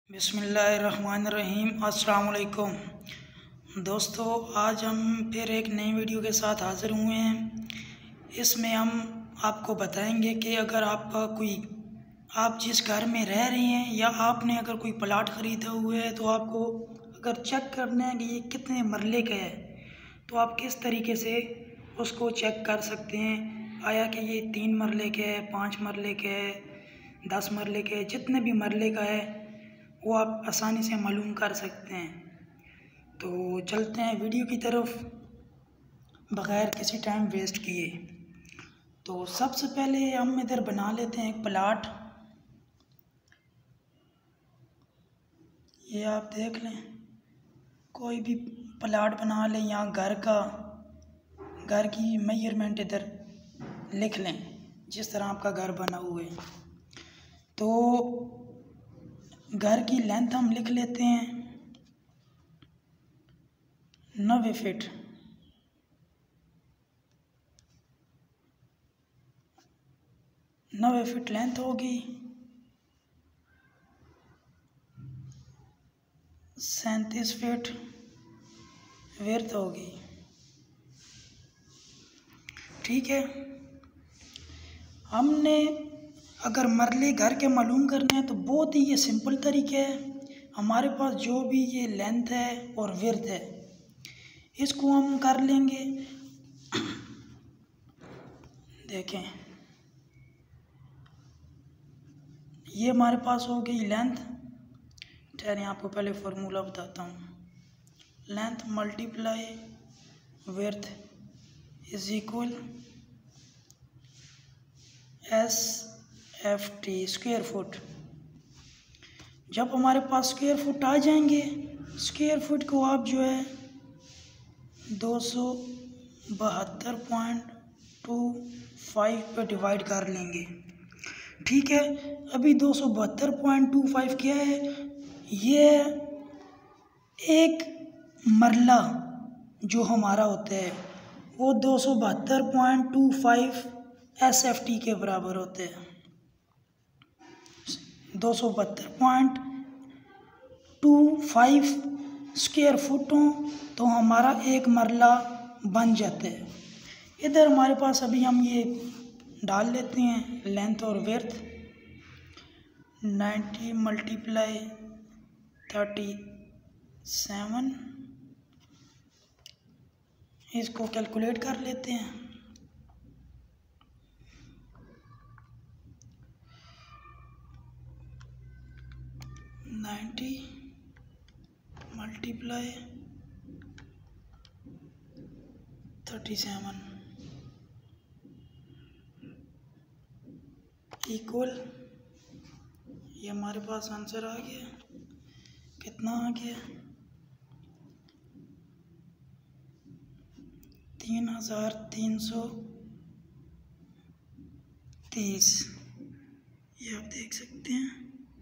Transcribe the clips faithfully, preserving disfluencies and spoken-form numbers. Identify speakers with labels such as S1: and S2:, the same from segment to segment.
S1: बिस्मिल्लाहिर्रहमानिर्रहीम। अस्सलाम वालेकुम दोस्तों, आज हम फिर एक नई वीडियो के साथ हाज़िर हुए हैं। इसमें हम आपको बताएंगे कि अगर आपका कोई आप जिस घर में रह रहे हैं या आपने अगर कोई प्लाट ख़रीदा हुआ है तो आपको अगर चेक करना है कि ये कितने मरले का है तो आप किस तरीके से उसको चेक कर सकते हैं। आया कि ये तीन मरले का है, पाँच मरले का है, दस मरले का है, जितने भी मरले का है वो आप आसानी से मालूम कर सकते हैं। तो चलते हैं वीडियो की तरफ बग़ैर किसी टाइम वेस्ट किए। तो सबसे पहले हम इधर बना लेते हैं एक प्लाट। ये आप देख लें, कोई भी प्लाट बना लें, यहाँ घर का घर की मेजरमेंट इधर लिख लें जिस तरह आपका घर बना हुआ है। तो घर की लेंथ हम लिख लेते हैं नब्बे फीट। नब्बे फीट लेंथ होगी, सैंतीस फीट विड्थ होगी। ठीक है, हमने अगर मरले घर के मालूम करने हैं तो बहुत ही ये सिंपल तरीके है। हमारे पास जो भी ये लेंथ है और विड्थ है इसको हम कर लेंगे। देखें, ये हमारे पास हो गई लेंथ। ठहरें, आपको पहले फार्मूला बताता हूँ। Length multiply width is equal S F T square foot. जब हमारे पास स्क्वायर फुट आ जाएंगे, स्क्वायर फुट को आप जो है दो सौ बहत्तर पॉइंट टू फाइव पे डिवाइड कर लेंगे। ठीक है, अभी दो सौ बहत्तर पॉइंट टू फाइव क्या है? ये एक मरला जो हमारा होता है वो दो सौ बहत्तर point two five S F T के बराबर होते हैं। दो सौ बहत्तर point two five square foot हो तो हमारा एक मरला बन जाता है। इधर हमारे पास अभी हम ये डाल लेते हैं लेंथ और width. Ninety multiply thirty seven, इसको कैलकुलेट कर लेते हैं। Ninety multiply thirty seven equal, ये हमारे पास आंसर आ गया। कितना आ गया? तीन हजार तीन सौ तीस। ये आप देख सकते हैं,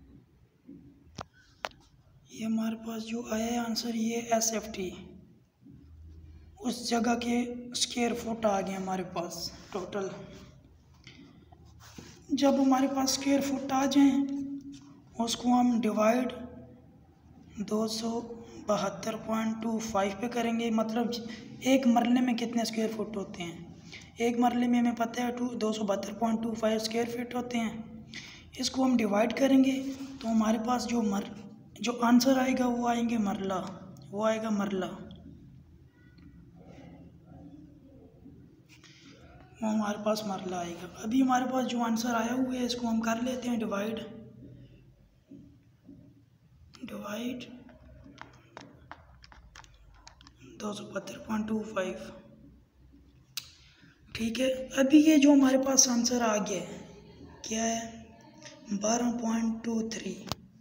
S1: ये हमारे पास जो आया है आंसर, ये एस एफ टी उस जगह के स्क्वायर फुट आ गए हमारे पास टोटल। जब हमारे पास स्क्वायर फुट आ जाएं उसको हम डिवाइड दो सौ बहत्तर पॉइंट टू फाइव पे करेंगे। मतलब एक मरले में कितने स्क्वायर फुट होते हैं? एक मरले में हमें पता है टू दो सौ बहत्तर point two five square feet होते हैं। इसको हम डिवाइड करेंगे तो हमारे पास जो मर जो आंसर आएगा वो आएंगे मरला, वो आएगा मरला, वो हमारे पास मरला आएगा। अभी हमारे पास जो आंसर आया हुआ है इसको हम कर लेते हैं डिवाइड डिवाइड दो सौ बहत्तर पॉइंट टू फाइव। ठीक है, अभी ये जो हमारे पास आंसर आ गया है क्या है? बारह पॉइंट टू थ्री।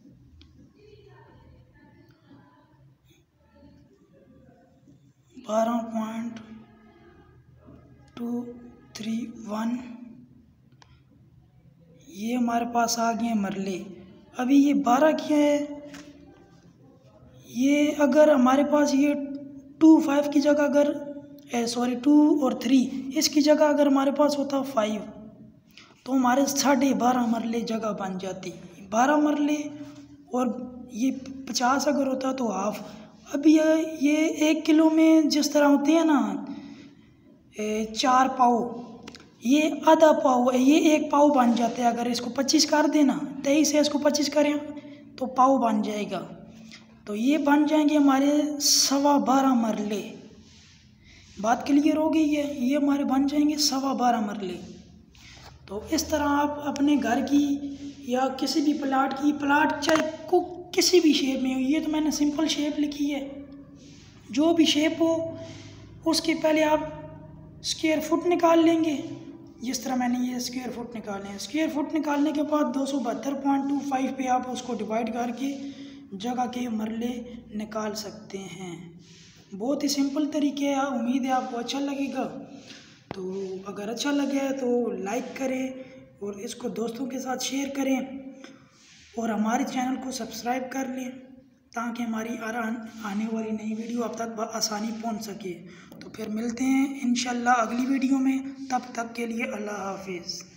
S1: बारह पॉइंट टू थ्री वन, ये हमारे पास आ गए मरले। अभी ये बारह क्या है? ये अगर हमारे पास ये टू फाइव की जगह अगर सॉरी टू और थ्री इसकी जगह अगर हमारे पास होता फाइव तो हमारे साढ़े बारह मरले जगह बन जाती। बारह मरले और ये पचास अगर होता तो हाफ। अब ये ये एक किलो में जिस तरह होते हैं ना चार पाव, ये आधा पाव है, ये एक पाव बन जाता है। अगर इसको पच्चीस कर देना, तेईस है इसको पच्चीस करें तो पाव बन जाएगा। तो ये बन जाएंगे हमारे सवा बारह मरले। बात क्लियर हो गई है, ये हमारे बन जाएंगे सवा बारह मरले। तो इस तरह आप अपने घर की या किसी भी प्लाट की, प्लाट चाहे को किसी भी शेप में हो, ये तो मैंने सिंपल शेप लिखी है, जो भी शेप हो उसके पहले आप स्क्वायर फुट निकाल लेंगे। जिस तरह मैंने ये स्क्वायर फुट निकाले हैं, स्क्वायर फुट निकालने के बाद दो सौ बहत्तर पॉइंट टू फाइव पे आप उसको डिवाइड करके जगह के मरले निकाल सकते हैं। बहुत ही सिंपल तरीके है। उम्मीद है आपको अच्छा लगेगा। तो अगर अच्छा लगे तो लाइक करें और इसको दोस्तों के साथ शेयर करें और हमारे चैनल को सब्सक्राइब कर लें ताकि हमारी आने वाली नई वीडियो आप तक आसानी पहुंच सके। तो फिर मिलते हैं इंशाल्लाह अगली वीडियो में, तब तक के लिए अल्लाह हाफिज़।